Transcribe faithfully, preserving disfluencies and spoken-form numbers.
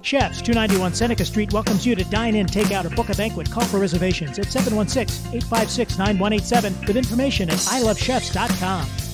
Chefs, two ninety-one Seneca Street welcomes you to dine in, take out, or book a banquet. Call for reservations at seven one six, eight five six, nine one eight seven with information at I love chefs dot com.